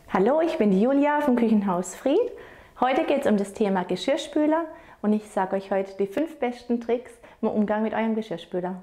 Hallo, ich bin die Julia vom Küchenhaus Fried. Heute geht es um das Thema Geschirrspüler und ich sage euch heute die 5 besten Tricks im Umgang mit eurem Geschirrspüler.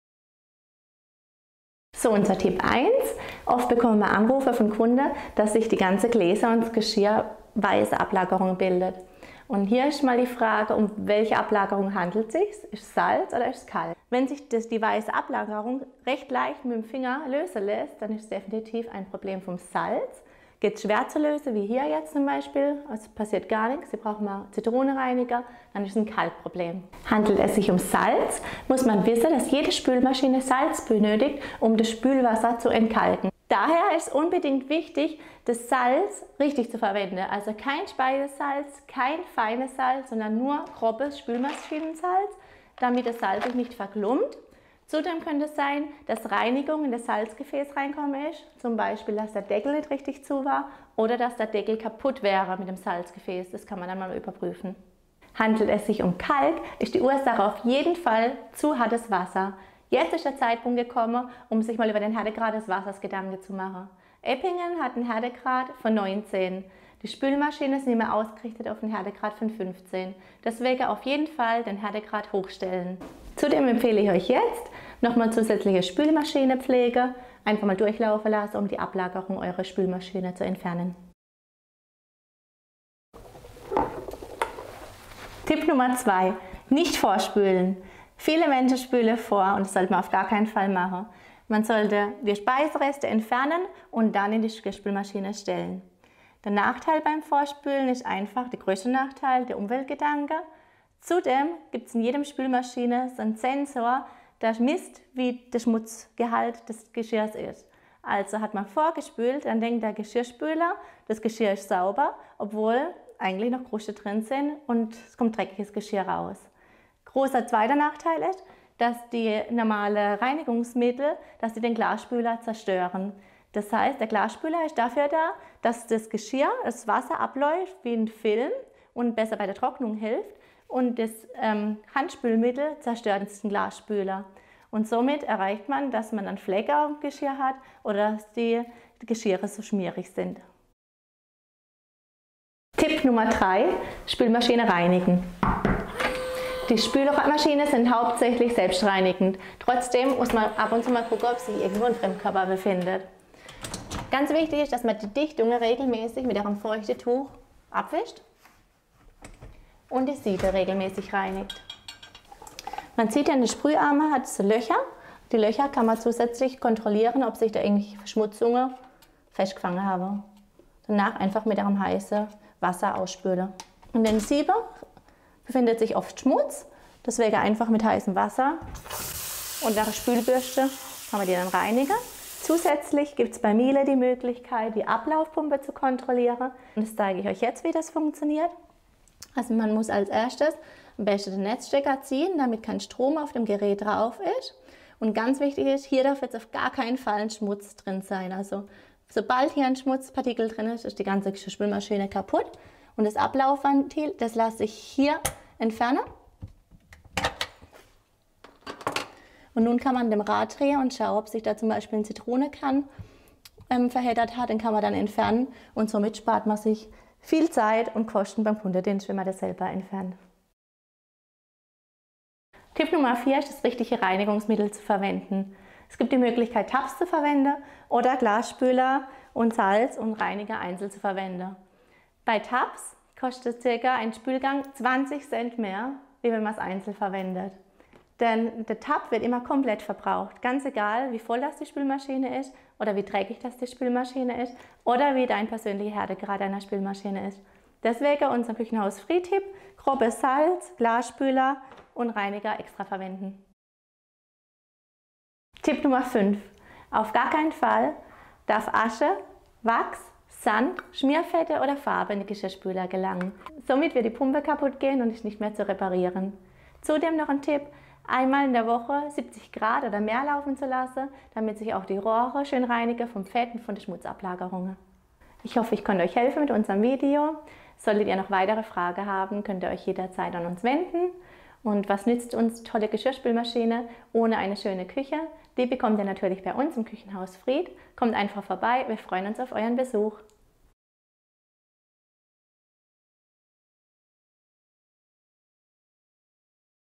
So, unser Tipp 1. Oft bekommen wir Anrufe von Kunden, dass sich die ganze Gläser und das Geschirr weiße Ablagerungen bildet. Und hier ist mal die Frage, um welche Ablagerung handelt es sich? Ist es Salz oder ist es kalt? Wenn sich die weiße Ablagerung recht leicht mit dem Finger lösen lässt, dann ist es definitiv ein Problem vom Salz. Geht es schwer zu lösen, wie hier jetzt zum Beispiel, also passiert gar nichts, Sie brauchen mal Zitronenreiniger, dann ist es ein Kaltproblem. Handelt es sich um Salz, muss man wissen, dass jede Spülmaschine Salz benötigt, um das Spülwasser zu entkalken. Daher ist unbedingt wichtig, das Salz richtig zu verwenden. Also kein Speisesalz, kein feines Salz, sondern nur grobes Spülmaschinensalz, damit das Salz sich nicht verklumpt. Zudem könnte es sein, dass Reinigung in das Salzgefäß reinkommen ist, zum Beispiel, dass der Deckel nicht richtig zu war oder dass der Deckel kaputt wäre mit dem Salzgefäß. Das kann man dann mal überprüfen. Handelt es sich um Kalk, ist die Ursache auf jeden Fall zu hartes Wasser. Jetzt ist der Zeitpunkt gekommen, um sich mal über den Härtegrad des Wassers Gedanken zu machen. Eppingen hat einen Härtegrad von 19. Die Spülmaschine ist nicht mehr ausgerichtet auf einen Härtegrad von 15. Deswegen auf jeden Fall den Härtegrad hochstellen. Zudem empfehle ich euch jetzt nochmal zusätzliche Spülmaschinenpflege. Einfach mal durchlaufen lassen, um die Ablagerung eurer Spülmaschine zu entfernen. Tipp Nummer 2. Nicht vorspülen. Viele Menschen spülen vor und das sollte man auf gar keinen Fall machen. Man sollte die Speisereste entfernen und dann in die Spülmaschine stellen. Der Nachteil beim Vorspülen ist einfach, der größte Nachteil, der Umweltgedanke. Zudem gibt es in jedem Spülmaschine so einen Sensor, der misst, wie der Schmutzgehalt des Geschirrs ist. Also hat man vorgespült, dann denkt der Geschirrspüler, das Geschirr ist sauber, obwohl eigentlich noch Kruste drin sind und es kommt dreckiges Geschirr raus. Großer zweiter Nachteil ist, dass die normalen Reinigungsmittel, dass die den Glasspüler zerstören. Das heißt, der Glasspüler ist dafür da, dass das Geschirr, das Wasser abläuft wie ein Film und besser bei der Trocknung hilft. Und das Handspülmittel zerstört den Glasspüler. Und somit erreicht man, dass man dann Flecke auf dem Geschirr hat oder dass die Geschirre so schmierig sind. Tipp Nummer 3. Spülmaschine reinigen. Die Spülmaschinen sind hauptsächlich selbstreinigend. Trotzdem muss man ab und zu mal gucken, ob sich irgendwo ein Fremdkörper befindet. Ganz wichtig ist, dass man die Dichtungen regelmäßig mit einem feuchten Tuch abwischt und die Siebe regelmäßig reinigt. Man sieht ja, in den Sprüharmen hat es Löcher. Die Löcher kann man zusätzlich kontrollieren, ob sich da irgendwelche Verschmutzungen festgefangen haben. Danach einfach mit einem heißen Wasser ausspülen. Und in den Sieben befindet sich oft Schmutz, deswegen einfach mit heißem Wasser und nach der Spülbürste kann man die dann reinigen. Zusätzlich gibt es bei Miele die Möglichkeit, die Ablaufpumpe zu kontrollieren. Und das zeige ich euch jetzt, wie das funktioniert. Also man muss als erstes am besten den Netzstecker ziehen, damit kein Strom auf dem Gerät drauf ist. Und ganz wichtig ist, hier darf jetzt auf gar keinen Fall ein Schmutz drin sein. Also sobald hier ein Schmutzpartikel drin ist, ist die ganze Spülmaschine kaputt. Und das Ablaufventil, das lasse ich hier entfernen. Und nun kann man dem Rad drehen und schauen, ob sich da zum Beispiel ein Zitronenkern verheddert hat. Den kann man dann entfernen und somit spart man sich viel Zeit und Kosten beim Kundendienst, wenn man das selber entfernt. Tipp Nummer 4 ist, das richtige Reinigungsmittel zu verwenden. Es gibt die Möglichkeit, Tabs zu verwenden oder Glasspüler und Salz und Reiniger einzeln zu verwenden. Bei Tabs kostet ca. ein Spülgang 20 Cent mehr, wie wenn man es einzeln verwendet. Denn der Tab wird immer komplett verbraucht, ganz egal, wie voll das die Spülmaschine ist oder wie dreckig das die Spülmaschine ist oder wie dein persönlicher Härtegrad deiner Spülmaschine ist. Deswegen unser Küchenhaus Fried-Tipp: grobes Salz, Glasspüler und Reiniger extra verwenden. Tipp Nummer 5. Auf gar keinen Fall darf Asche, Wachs, Sand, Schmierfette oder Farbe in die Geschirrspüler gelangen. Somit wird die Pumpe kaputt gehen und ist nicht mehr zu reparieren. Zudem noch ein Tipp: einmal in der Woche 70 Grad oder mehr laufen zu lassen, damit sich auch die Rohre schön reinigen vom Fett und von den Schmutzablagerungen. Ich hoffe, ich konnte euch helfen mit unserem Video. Solltet ihr noch weitere Fragen haben, könnt ihr euch jederzeit an uns wenden. Und was nützt uns tolle Geschirrspülmaschine ohne eine schöne Küche? Die bekommt ihr natürlich bei uns im Küchenhaus Fried. Kommt einfach vorbei, wir freuen uns auf euren Besuch.